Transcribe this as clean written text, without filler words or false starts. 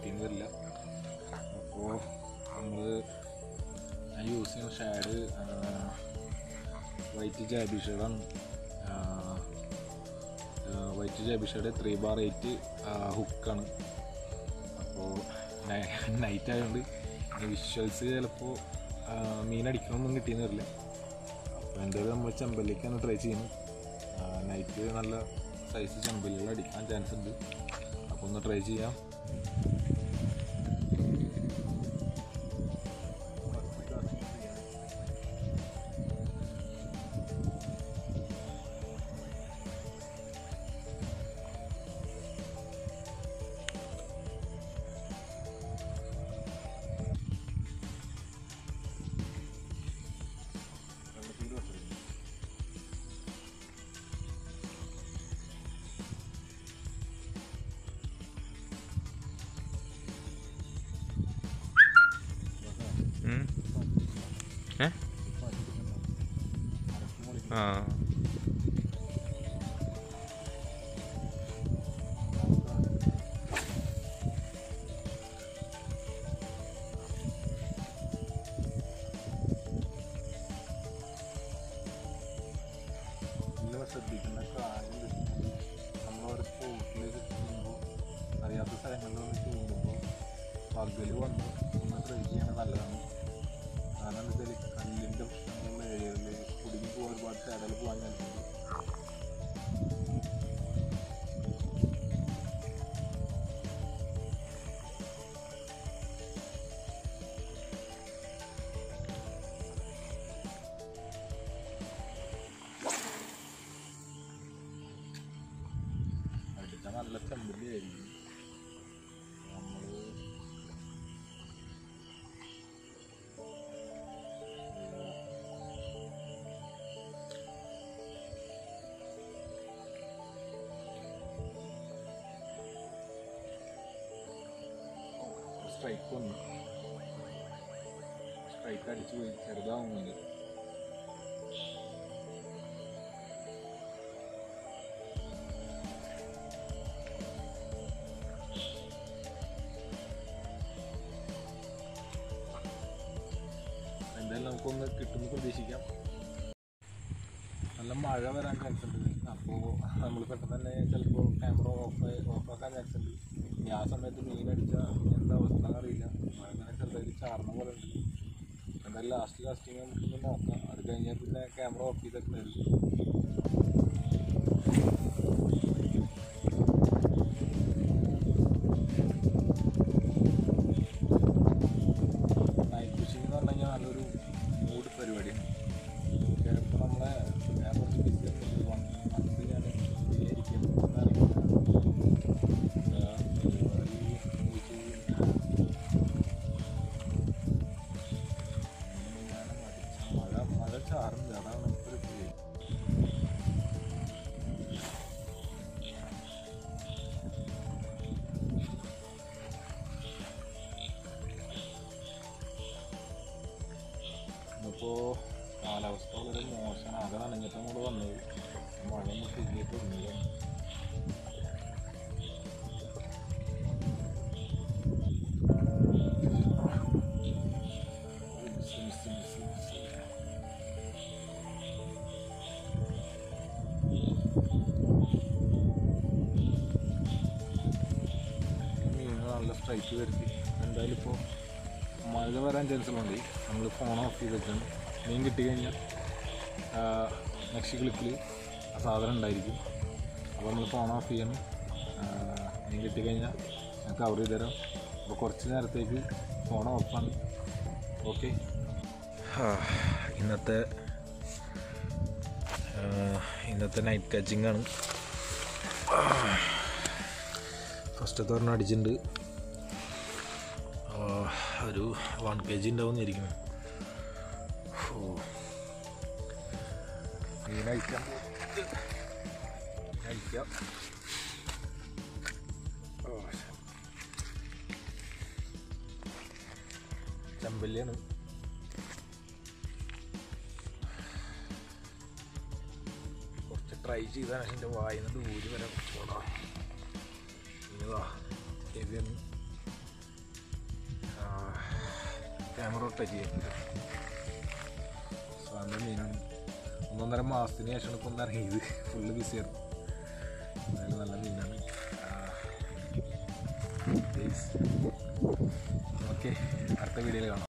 കിട്ടിയെന്ന് വരില്ല. അപ്പോൾ നമ്മൾ ഞാൻ യൂസ് ചെയ്യുന്ന ഷാഡ് വൈറ്റ് ജാബിഷേഡാണ്. വൈറ്റ് ജാബിഷേഡ് 3/8 ഹുക്കാണ്. അപ്പോൾ നൈറ്റ് ആയതുകൊണ്ട് വിഷ്വൽസ് ചിലപ്പോൾ മീനടിക്കണമൊന്നും കിട്ടിയെന്ന് വരില്ല. അപ്പോൾ എൻ്റെ നമ്മൾ ചെമ്പല്ലിക്കാണ് ട്രൈ ചെയ്യുന്നത്. നൈറ്റ് നല്ല സൈസ് ചെമ്പല്ലികൾ അടിക്കാൻ ചാൻസ് ഉണ്ട്. അപ്പോൾ ഒന്ന് ട്രൈ ചെയ്യാം. ശ്രദ്ധിക്കേണ്ട കാര്യം നമ്മളൊരു പോട്ടിലേക്ക് ചെയ്യുമ്പോൾ അറിയാത്ത സ്ഥലങ്ങളിലൊന്ന് ചൂണ്ടുമ്പോൾ പകൽ വന്ന് ഒന്ന് ട്രൈ ചെയ്യണത് നല്ലതാണ്. കാരണം എന്താ വെച്ചാൽ കല്ലിൻ്റെ പ്രശ്നങ്ങളുള്ള ഏരിയകളിൽ കുടുങ്ങി പോകാൻ ഒരുപാട് ചാടൽ പോകാൻ ചാൻസുണ്ട്. നല്ല ചെമ്പല്ലിയായിരിക്കും. നമ്മൾ സ്ട്രൈക്ക് വന്നു, സ്ട്രൈക്ക് അടിച്ചു പോയി, ചെറുതാവുന്നുണ്ട്. എന്തായാലും നമുക്കൊന്ന് കിട്ടുമെന്ന് പ്രതീക്ഷിക്കാം. നല്ല മഴ വരാൻ ചാൻസ് ഉണ്ട്. അപ്പോൾ നമ്മൾ പെട്ടെന്ന് തന്നെ ചിലപ്പോൾ ക്യാമറ ഓഫാക്കാൻ ചാൻസ് ഉണ്ട്. ഇനി ആ സമയത്ത് മീനടിച്ചാൽ എന്താ അവസ്ഥ അറിയില്ല. മഴ അങ്ങനെ ചെറുതായിട്ട് ചാർന്ന പോലെ ഉണ്ട്. എന്തായാലും ലാസ്റ്റിങ് നമുക്കൊന്ന് നോക്കാം. അത് കഴിഞ്ഞാൽ പിന്നെ ക്യാമറ ഓഫ് ചെയ്തൊക്കെ വരും. നൈറ്റ് ഫിഷിംഗ് എന്ന് പറഞ്ഞു കഴിഞ്ഞാൽ നല്ലൊരു മൂഡ് പരിപാടിയാണ്. ചിലപ്പോൾ നമ്മളെ ഞാൻ കുറച്ച് ബിസി മന്ത് ഞാൻ വിചാരിക്കും മഴ ചാറുണ്ട്. അതാണ് ഒരു പേര്. ഇപ്പോൾ കാലാവസ്ഥ വളരെ മോശമാണ്. ആകെ നനഞ്ഞിട്ട് അങ്ങോട്ട് വന്നത്. മഴ ഒന്ന് തിരിഞ്ഞിട്ട് ഒന്നുമില്ല. മീനുകൾ നല്ല സ്ട്രൈക്ക് വരുത്തി. എന്തായാലും ഇപ്പോൾ മഴ വരാൻ ചാൻസുണ്ട്. നമ്മൾ ഫോൺ ഓഫ് ചെയ്തിട്ടുണ്ട്. മീൻ കിട്ടിക്കഴിഞ്ഞാൽ നെക്സ്റ്റ് ക്ലിപ്പിൽ ആ സാധനം ഉണ്ടായിരിക്കും. അപ്പോൾ നമ്മൾ ഫോൺ ഓഫ് ചെയ്യണം. മീൻ കിട്ടിക്കഴിഞ്ഞാൽ ഞാൻ കവർ ചെയ്ത് തരാം. അപ്പോൾ കുറച്ച് നേരത്തേക്ക് ഫോൺ ഓഫാണ്. ഓക്കെ, ഇന്നത്തെ നൈറ്റ് കാച്ചിങ് ആണ്. ഫസ്റ്റത്തെ ഒരെണ്ണം അടിച്ചിട്ടുണ്ട്. ഒരു 1 kg ഉണ്ടാവുന്നിരിക്കുന്നു. മീനഴിക്കാം ചെമ്പല്ലിയാണ്. കുറച്ച് ട്രൈ ചെയ്താണ്. എൻ്റെ വായിന്ന് ഊരി വരാൻ കുറച്ച് പോടാ. ഇനിതാ ഹെവിയാണ്. ക്യാമറ റൊട്ടേറ്റ് ചെയ്യാൻ സാറിൻ്റെ മീനാണ്. 1.5 മാസത്തിന് ശേഷമാണ് ഇപ്പോൾ ഒന്ന് ഇറങ്ങിയത്. ഫുള്ള് ബിസിയായിരുന്നു. എന്തായാലും നല്ല മീനാണ്. ഓക്കെ, അടുത്ത വീഡിയോയിൽ കാണാം.